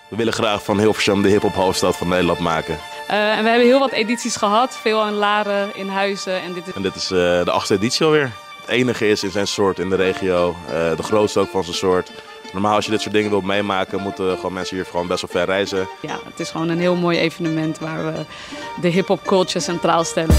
We willen graag van Hilversum de hip-hop hoofdstad van Nederland maken. En we hebben heel wat edities gehad, veel in Laren, in Huizen. En dit is de 8e editie alweer. Het enige is in zijn soort in de regio, de grootste ook van zijn soort. Normaal als je dit soort dingen wilt meemaken, moeten gewoon mensen hier gewoon best wel ver reizen. Ja, het is gewoon een heel mooi evenement waar we de hip-hop culture centraal stellen.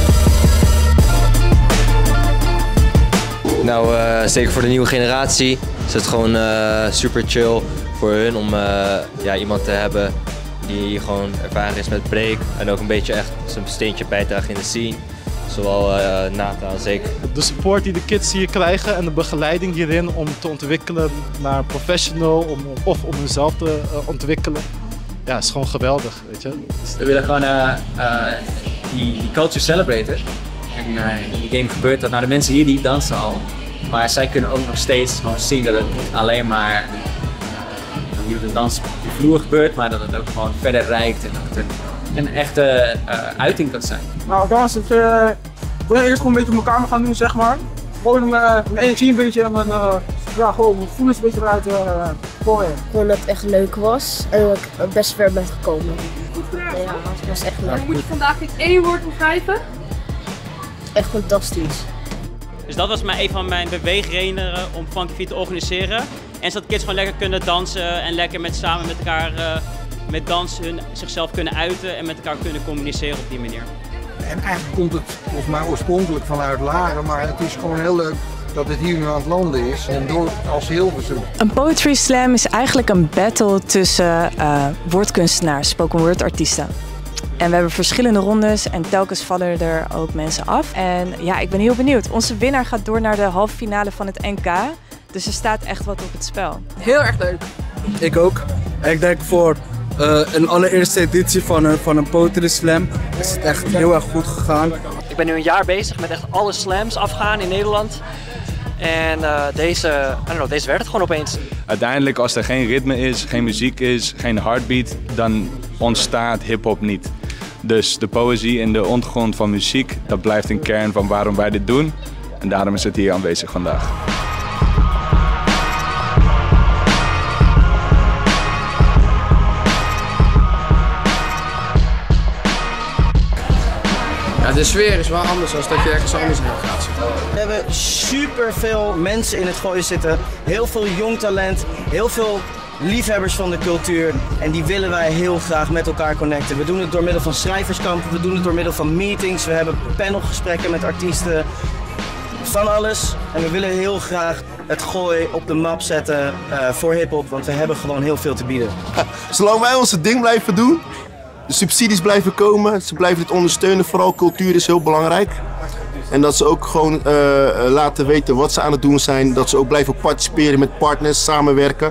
Nou, zeker voor de nieuwe generatie is het gewoon super chill voor hun om iemand te hebben die gewoon ervaren is met break en ook een beetje echt zijn steentje bijdraagt in de scene. Zowel Nathan als ik. De support die de kids hier krijgen en de begeleiding hierin om te ontwikkelen naar een professional of om hunzelf te ontwikkelen, ja, is gewoon geweldig, weet je. We willen gewoon die culture celebraten. En in die game gebeurt dat. Nou, de mensen hier die dansen al, maar zij kunnen ook nog steeds gewoon zien dat het niet alleen maar hier op de dansvloer gebeurt, maar dat het ook gewoon verder reikt en dat het een echte uiting kan zijn. Nou, dans is we willen eerst gewoon een beetje op elkaar gaan doen, zeg maar. Gewoon mijn energie een beetje en gewoon mijn gevoelens een beetje eruit gooien. Gewoon dat het echt leuk was en dat ik best ver ben gekomen. Ja, het was echt leuk. Moet je vandaag in 1 woord omschrijven? Echt fantastisch. Dus dat was een van mijn beweegredenen om Funky Feet te organiseren. En zodat kids gewoon lekker kunnen dansen en lekker samen met elkaar met dansen zichzelf kunnen uiten en met elkaar kunnen communiceren op die manier. En eigenlijk komt het volgens mij oorspronkelijk vanuit Laren, maar het is gewoon heel leuk dat het hier nu aan het landen is en door als Hilversum. Een poetry slam is eigenlijk een battle tussen woordkunstenaars, spoken word artiesten. En we hebben verschillende rondes en telkens vallen er ook mensen af. En ja, ik ben heel benieuwd. Onze winnaar gaat door naar de halve finale van het NK. Dus er staat echt wat op het spel. Heel erg leuk. Ik ook. Ik denk voor een allereerste editie van een poetry slam is het echt heel erg goed gegaan. Ik ben nu een jaar bezig met echt alle slams afgaan in Nederland. En deze werd het gewoon opeens. Uiteindelijk als er geen ritme is, geen muziek is, geen heartbeat, dan ontstaat hip-hop niet. Dus de poëzie in de ondergrond van muziek, dat blijft een kern van waarom wij dit doen. En daarom is het hier aanwezig vandaag. Ja, de sfeer is wel anders dan dat je ergens anders heen gaat zitten. We hebben superveel mensen in het gooien zitten. Heel veel jong talent, heel veel liefhebbers van de cultuur. En die willen wij heel graag met elkaar connecten. We doen het door middel van schrijverskampen, we doen het door middel van meetings. We hebben panelgesprekken met artiesten. Van alles. En we willen heel graag het gooi op de map zetten voor hiphop. Want we hebben gewoon heel veel te bieden. Zolang wij onze ding blijven doen, de subsidies blijven komen, ze blijven het ondersteunen. Vooral cultuur is heel belangrijk. En dat ze ook gewoon laten weten wat ze aan het doen zijn. Dat ze ook blijven participeren met partners, samenwerken.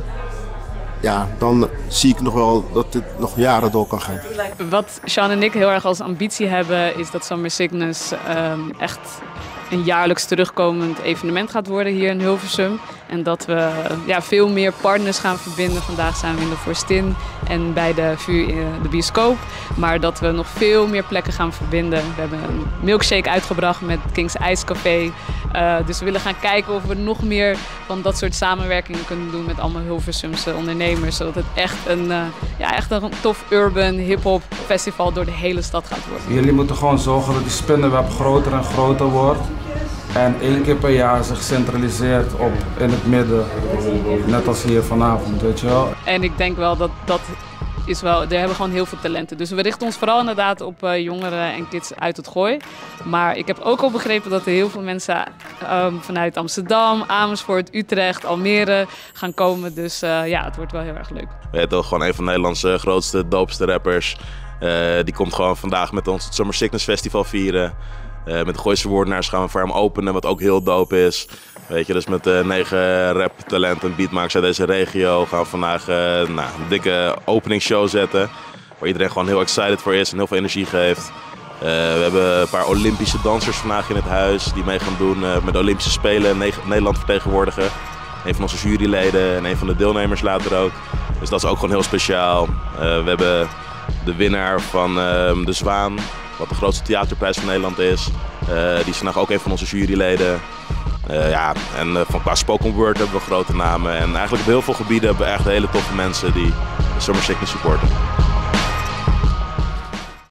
Ja, dan zie ik nog wel dat dit nog jaren door kan gaan. Wat Sean en ik heel erg als ambitie hebben, is dat Summer Sickness echt een jaarlijks terugkomend evenement gaat worden hier in Hilversum. En dat we veel meer partners gaan verbinden. Vandaag zijn we in de Vorstin en bij de bioscoop. Maar dat we nog veel meer plekken gaan verbinden. We hebben een milkshake uitgebracht met King's Ice Café. Dus we willen gaan kijken of we nog meer van dat soort samenwerkingen kunnen doen met allemaal Hilversumse ondernemers. Zodat het echt een tof urban hip-hop festival door de hele stad gaat worden. Jullie moeten gewoon zorgen dat die spinnenweb groter en groter wordt. En 1 keer per jaar zich centraliseert in het midden, net als hier vanavond, weet je wel. En ik denk wel dat is wel, er hebben gewoon heel veel talenten. Dus we richten ons vooral inderdaad op jongeren en kids uit het Gooi. Maar ik heb ook al begrepen dat er heel veel mensen vanuit Amsterdam, Amersfoort, Utrecht, Almere gaan komen. Dus het wordt wel heel erg leuk. We hebben gewoon een van Nederlands grootste, doopste rappers. Die komt gewoon vandaag met ons het Summer Sickness Festival vieren. Met de Gooise Woordenaars gaan we voor hem openen, wat ook heel dope is. Weet je, dus met 9 raptalenten en beatmakers uit deze regio gaan we vandaag een dikke openingsshow zetten. Waar iedereen gewoon heel excited voor is en heel veel energie geeft. We hebben een paar Olympische dansers vandaag in het huis die mee gaan doen met de Olympische Spelen Nederland vertegenwoordigen. Een van onze juryleden en een van de deelnemers later ook. Dus dat is ook gewoon heel speciaal. We hebben de winnaar van De Zwaan, wat de grootste theaterprijs van Nederland is. Die is vandaag ook een van onze juryleden. En van qua spoken word hebben we grote namen. En eigenlijk op heel veel gebieden hebben we echt hele toffe mensen die Summer Sickness supporten.